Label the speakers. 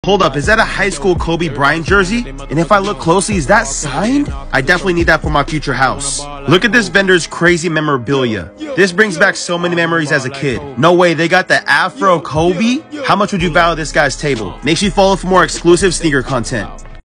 Speaker 1: Hold up, is that a high school Kobe Bryant jersey? And if I look closely, is that signed? I definitely need that for my future house. Look at this vendor's crazy memorabilia. This brings back so many memories as a kid. No way, they got the Afro Kobe? How much would you value this guy's table? Make sure you follow for more exclusive sneaker content.